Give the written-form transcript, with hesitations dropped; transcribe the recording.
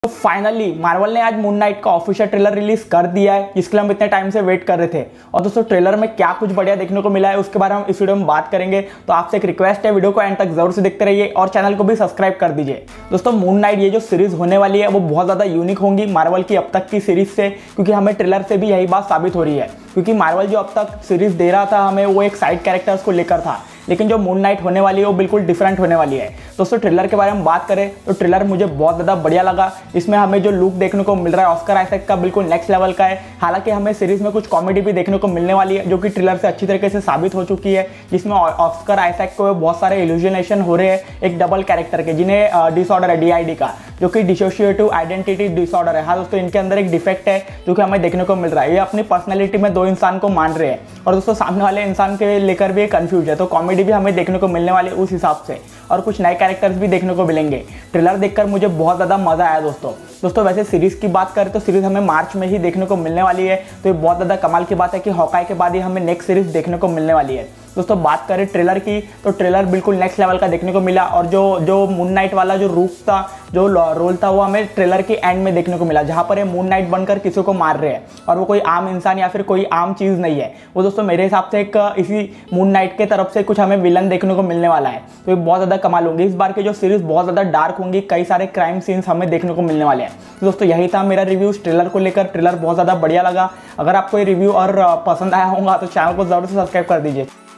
तो finally Marvel ने आज मून नाइट का ऑफिशियल ट्रेलर रिलीज कर दिया है, जिसके लिए हम इतने टाइम से वेट कर रहे थे। और दोस्तों ट्रेलर में क्या कुछ बढ़िया देखने को मिला है उसके बारे में हम इस वीडियो में बात करेंगे। तो आपसे एक रिक्वेस्ट है, वीडियो को एंड तक जरूर से देखते रहिए और चैनल को भी सब्सक्राइब कर दीजिए। दोस्तों मून नाइट ये जो सीरीज होने वाली है वो बहुत ज्यादा यूनिक होंगी मार्वल की अब तक की सीरीज से, क्योंकि हमें ट्रेलर से भी यही बात साबित हो रही है। क्योंकि मार्वल जो अब तक सीरीज दे रहा था हमें, वो एक साइड कैरेक्टर्स को लेकर था, लेकिन जो मून नाइट होने वाली है वो बिल्कुल डिफरेंट होने वाली है। दोस्तों ट्रेलर के बारे में बात करें तो ट्रेलर मुझे बहुत ज़्यादा बढ़िया लगा। इसमें हमें जो लुक देखने को मिल रहा है ऑस्कर आइजैक का, बिल्कुल नेक्स्ट लेवल का है। हालांकि हमें सीरीज में कुछ कॉमेडी भी देखने को मिलने वाली है, जो कि ट्रेलर से अच्छी तरीके से साबित हो चुकी है, जिसमें ऑस्कर आइजैक को बहुत सारे इल्यूजनेशन हो रहे हैं एक डबल कैरेक्टर के, जिन्हें डिसऑर्डर है DID का, जो कि डिसोशिएटिव आइडेंटिटी डिसऑर्डर है। हाँ दोस्तों, इनके अंदर एक डिफेक्ट है जो कि हमें देखने को मिल रहा है। ये अपनी पर्सनैलिटी में दो इंसान को मान रहे हैं और दोस्तों सामने वाले इंसान के लेकर भी कंफ्यूज है। तो कॉमेडी भी हमें देखने को मिलने वाली है उस हिसाब से, और कुछ नए कैरेक्टर्स भी देखने को मिलेंगे। ट्रेलर देखकर मुझे बहुत ज़्यादा मज़ा आया दोस्तों वैसे सीरीज़ की बात करें तो सीरीज़ हमें मार्च में ही देखने को मिलने वाली है। तो ये बहुत ज़्यादा कमाल की बात है कि हॉकाई के बाद ही हमें नेक्स्ट सीरीज़ देखने को मिलने वाली है। दोस्तों बात करें ट्रेलर की तो ट्रेलर बिल्कुल नेक्स्ट लेवल का देखने को मिला, और जो मून नाइट वाला जो रूप था, जो रोल था, वो हमें ट्रेलर के एंड में देखने को मिला, जहाँ पर ये मून नाइट बनकर किसी को मार रहे हैं और वो कोई आम इंसान या फिर कोई आम चीज़ नहीं है। वो दोस्तों मेरे हिसाब से एक इसी मून नाइट के तरफ से कुछ हमें विलन देखने को मिलने वाला है। तो ये बहुत ज़्यादा कमाल होंगी। इस बार की जो सीरीज़ बहुत ज़्यादा डार्क होंगी, कई सारे क्राइम सीन्स हमें देखने को मिलने वाले हैं। तो दोस्तों यही था मेरा रिव्यू ट्रेलर को लेकर। ट्रेलर बहुत ज़्यादा बढ़िया लगा। अगर आपको ये रिव्यू और पसंद आया होगा तो चैनल को ज़रूर से सब्सक्राइब कर दीजिए।